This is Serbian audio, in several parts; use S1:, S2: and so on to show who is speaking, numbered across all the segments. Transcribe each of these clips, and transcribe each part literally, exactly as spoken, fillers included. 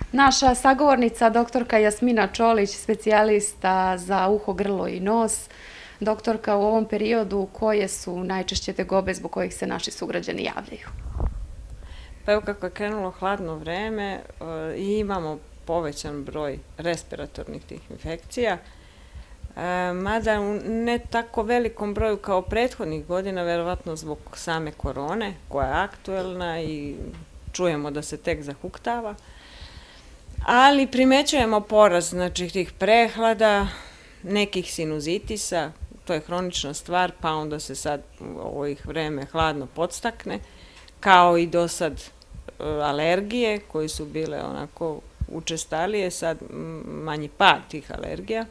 S1: Naša sagovornica, doktorka Jasmina Čolić, specijalista za uho, grlo i nos. Doktorka, u ovom periodu koje su najčešće tegobe zbog kojih se naši sugrađani javljaju?
S2: Pa evo kako je krenulo hladno vreme i imamo povećan broj respiratornih tih infekcija, mada u ne tako velikom broju kao prethodnih godina, verovatno zbog same korone koja je aktuelna i čujemo da se tek zahuktava, ali primećujemo porast znači tih prehlada, nekih sinuzitisa, to je hronična stvar, pa onda se sad u ovih vreme hladno podstakne, kao i do sad alergije koje su bile onako učestalije, sad manji pad tih alergija.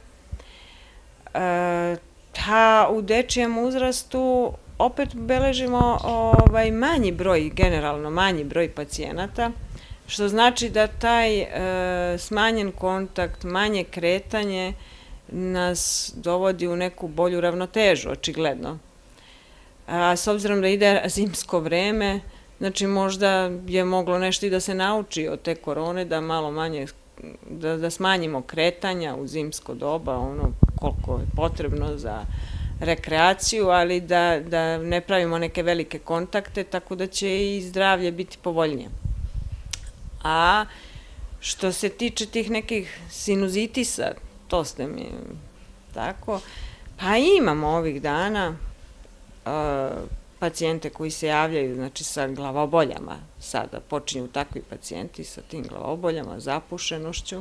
S2: A u dečijem uzrastu opet beležimo manji broj, generalno manji broj pacijenata, što znači da taj smanjen kontakt, manje kretanje nas dovodi u neku bolju ravnotežu, očigledno. A s obzirom da ide zimsko vreme, znači možda je moglo nešto i da se nauči od te korone, da malo manje, da smanjimo kretanja u zimsko doba, ono koliko je potrebno za rekreaciju, ali da ne pravimo neke velike kontakte, tako da će i zdravlje biti povoljnije. A što se tiče tih nekih sinuzitisa, to ste mi tako, pa imamo ovih dana pacijente koji se javljaju, znači sa glavoboljama, sada počinju takvi pacijenti sa tim glavoboljama, zapušenošću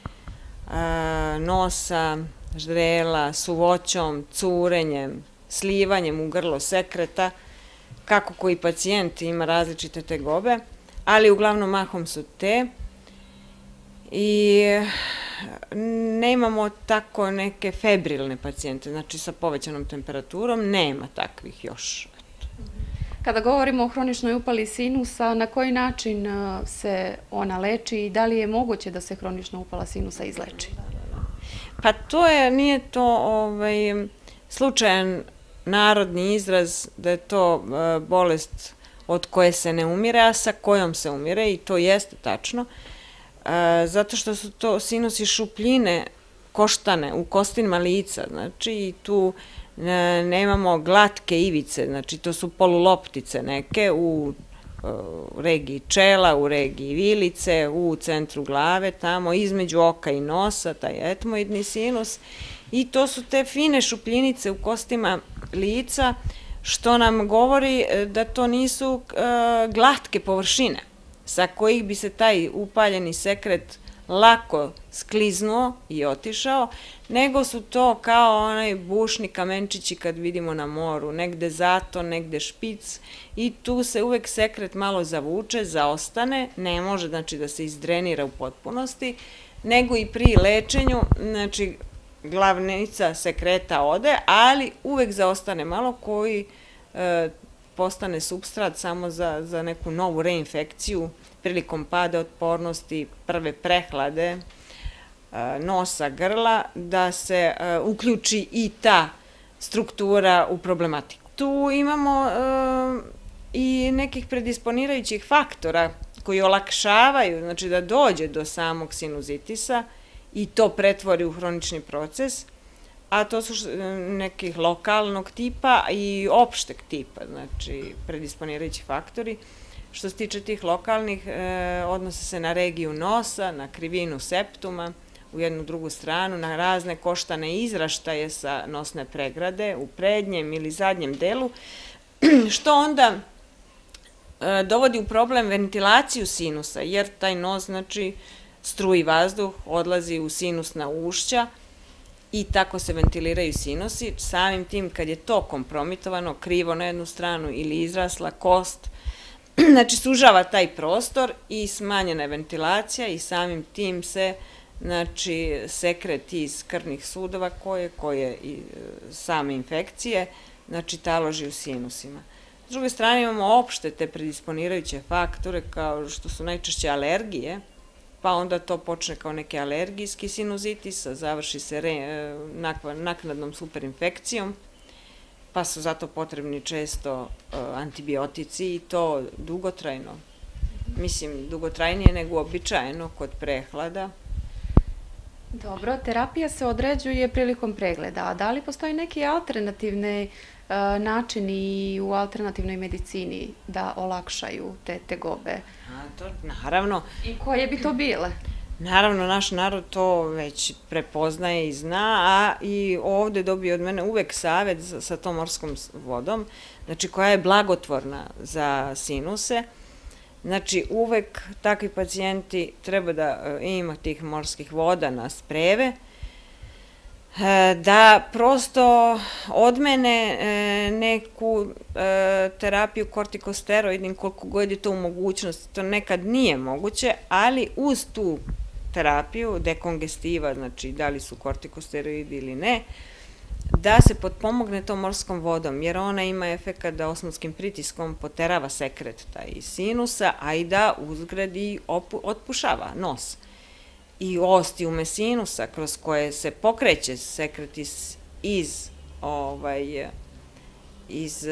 S2: nosa, ždrela, suvoćom, curenjem, slivanjem u grlo sekreta, kako koji pacijent ima različite tegobe, ali uglavnom mahom su te i ne imamo tako neke febrilne pacijente, znači sa povećanom temperaturom, nema takvih još.
S1: Kada govorimo o hroničnoj upali sinusa, na koji način se ona leči i da li je moguće da se hronična upala sinusa izleči?
S2: Pa to je, nije to slučajan narodni izraz da je to bolest od koje se ne umire, a sa kojom se umire, i to jeste tačno, zato što su to sinusi šupljine koštane u kostima lica, znači i tu nemamo glatke ivice, znači to su poluloptice neke u regiji čela, u regiji vilice, u centru glave, tamo između oka i nosa, taj etmoidni sinus, i to su te fine šupljinice u kostima lica, što nam govori da to nisu glatke površine sa kojih bi se taj upaljeni sekret lako skliznuo i otišao, nego su to kao onaj bušni kamenčići kad vidimo na moru, negde zaton, negde špic, i tu se uvek sekret malo zavuče, zaostane, ne može znači da se izdrenira u potpunosti, nego i pri lečenju, znači glavnica sekreta ode, ali uvek zaostane malo koji postane supstrat samo za neku novu reinfekciju prilikom pada otpornosti, prve prehlade nosa, grla, da se uključi i ta struktura u problematiku. Tu imamo i nekih predisponirajućih faktora koji olakšavaju, znači da dođe do samog sinuzitisa i to pretvori u hronični proces, a to su nekih lokalnog tipa i opšteg tipa, znači predisponirajući faktori. Što se tiče tih lokalnih, odnose se na regiju nosa, na krivinu septuma, u jednu drugu stranu, na razne koštane izraštaje sa nosne pregrade u prednjem ili zadnjem delu, što onda dovodi u problem ventilaciju sinusa, jer taj nos, znači, struji vazduh, odlazi u sinusna ušća i tako se ventiliraju sinusi. Samim tim, kad je to kompromitovano, krivo na jednu stranu ili izrasla kost, znači sužava taj prostor i smanjena je ventilacija i samim tim se, znači, sekret iz krvnih sudova koje i same infekcije, znači, taloži u sinusima. S druge strane imamo opšte te predisponirajuće faktore kao što su najčešće alergije, pa onda to počne kao neke alergijski sinuzitis, a završi se naknadnom superinfekcijom, pa su zato potrebni često antibiotici i to dugotrajno. mislim, dugotrajnije nego uobičajeno kod prehlada.
S1: Dobro, terapija se određuje prilikom pregleda, a da li postoji neki alternativni načini u alternativnoj medicini da olakšaju te tegobe?
S2: A, to, naravno.
S1: I koje bi to bile?
S2: Naravno, naš narod to već prepoznaje i zna, a i ovde dobije od mene uvek savet sa tom morskom vodom, znači koja je blagotvorna za sinuse. Znači, uvek takvi pacijenti treba da ima tih morskih voda na spreve, da prosto odmene neku terapiju kortikosteroidnim koliko god je to u mogućnosti. To nekad nije moguće, ali uz tu terapiju dekongestiva, znači da li su kortikosteroidi ili ne, da se potpomogne tom morskom vodom, jer ona ima efekat da osmotskim pritiskom poterava sekret taj iz sinusa, a i da uzgrad i otpušava nos. I ostiume sinusa kroz koje se pokreće sekret iz, iz, ovaj, iz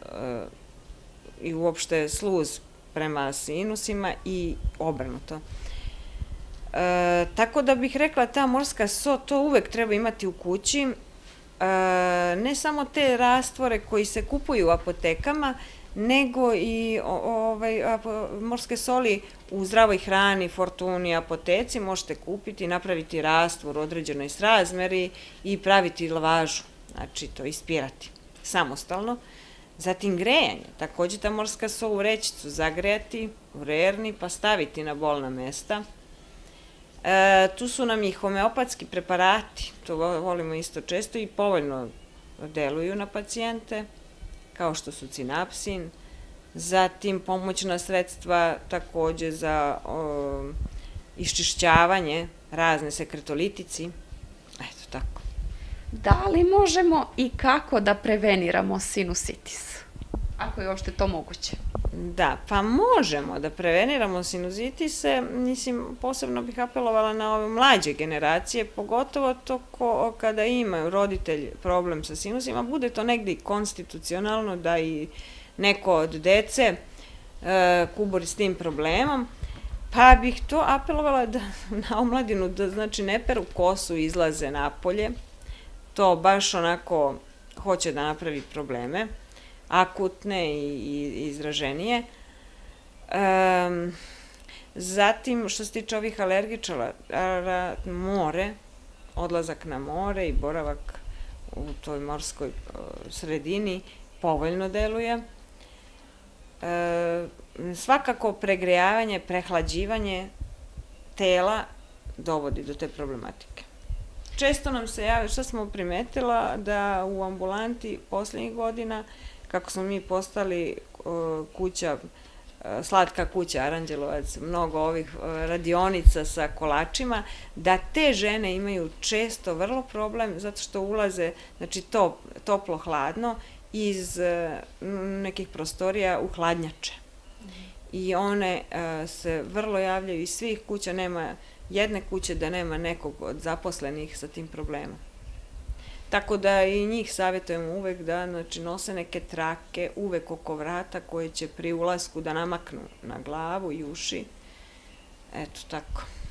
S2: i uopšte sluz prema sinusima i obrnuto. E, tako da bih rekla, ta morska so, to uvek treba imati u kući, e, ne samo te rastvore koji se kupuju u apotekama, nego i ovaj, morske soli u zdravoj hrani, Fortuni, apoteci možete kupiti, napraviti rastvor u određenoj srazmeri i praviti lavažu, znači to ispirati samostalno. Zatim grejanje, takođe ta morska sol u vrećicu zagrejati, u rerni, pa staviti na bolna mesta. E, tu su nam i homeopatski preparati, to volimo isto često i povoljno deluju na pacijente, kao što su cinapsin, zatim pomoćna sredstva takođe za o, iščišćavanje, razne sekretolitici, eto tako.
S1: Da li možemo i kako da preveniramo sinusitis, ako je uopšte to moguće?
S2: Da, pa možemo da preveniramo sinuzitise, mislim, posebno bih apelovala na ove mlađe generacije, pogotovo to ko, kada imaju roditelj problem sa sinusima, bude to negde i konstitucionalno da i neko od dece e, kubori s tim problemom, pa bih to apelovala da, na omladinu da znači ne peru kosu i izlaze napolje, to baš onako hoće da napravi probleme, akutne i izraženije. Zatim, što se tiče ovih alergičara, more, odlazak na more i boravak u toj morskoj sredini povoljno deluje. Svakako pregrejavanje, prehlađivanje tela dovodi do te problematike. Često nam se javi, što smo primetila, da u ambulanti poslednjih godina, kako smo mi postali kuća, slatka kuća Aranđelovac, mnogo ovih radionica sa kolačima, da te žene imaju često vrlo problem zato što ulaze, znači toplo-hladno, iz nekih prostorija u hladnjače. I one se vrlo javljaju iz svih kuća, nema jedne kuće da nema nekog od zaposlenih sa tim problemom. Tako da i njih savjetujemo uvek da znači, nose neke trake uvek oko vrata koje će pri ulasku da namaknu na glavu i uši. Eto tako.